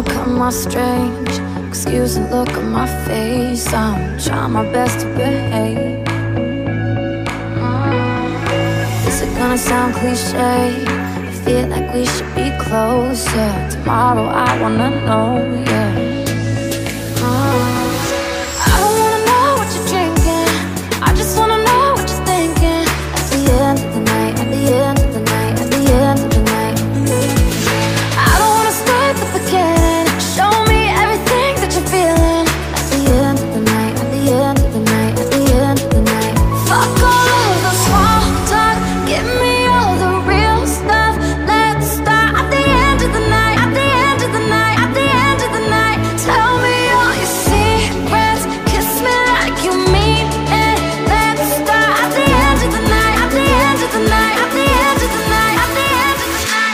wanna come off strange. Excuse the look on my face, I'm trying my best to behave. Is it gonna sound cliche? I feel like we should be closer. Tomorrow I wanna know, yeah. I don't wanna know what you're drinking, I just wanna know what you're thinking. At the end of the night, at the end of the night, at the end of the night. I don't wanna start the beginning, show me everything that you're feeling. At the end of the night, at the end of the night, at the end of the night. Fuck all of the small talk, give me all the real stuff. Let's start at the end of the night, at the end of the night, at the end of the night. Tell me all your secrets, kiss me like you mean it. Let's start at the end of the night, at the end of the night, at the end of the night, at the end of the night.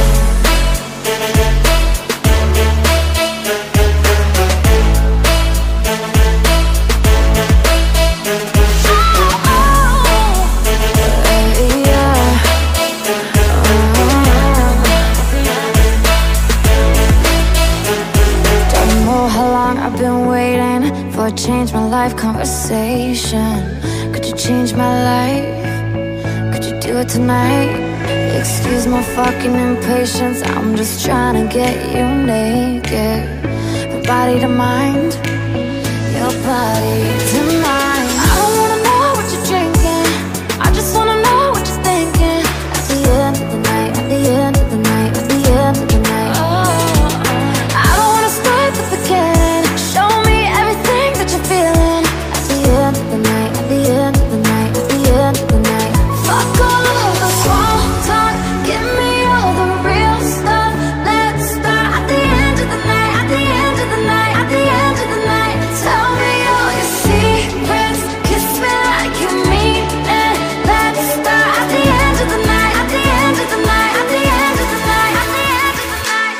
Don't know how long I've been waiting for a change my life conversation. Could you change my life? Could you do it tonight? Excuse my fucking impatience, I'm just trying to get you naked. From body to mind, your body to mine. I don't wanna know what you're drinking, I just wanna know what you're thinking. At the end of the night, at the end of the night, at the end of the night. I don't wanna start the beginning, show me everything that you're feeling. At the end of the night, at the end of the night, at the end of the night. Fuck all of the small talk, give me all the real stuff. Let's start at the end of the night, at the end of the night, at the end of the night. Tell me all your secrets, kiss me like you mean it. Let's start at the end of the night, at the end of the night, at the end of the night, at the end of the night.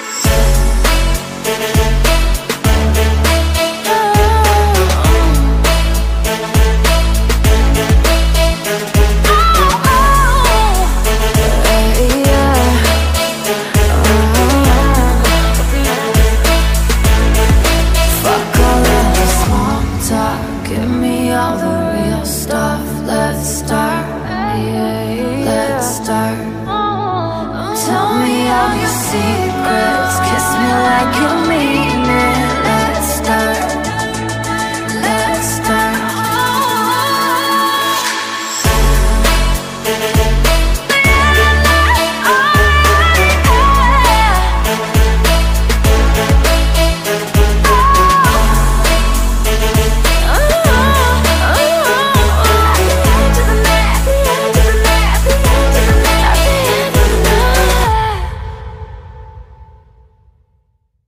Fuck all of the small talk, give me all the real stuff. Let's start, let's start. Tell me all your secrets, kiss me like you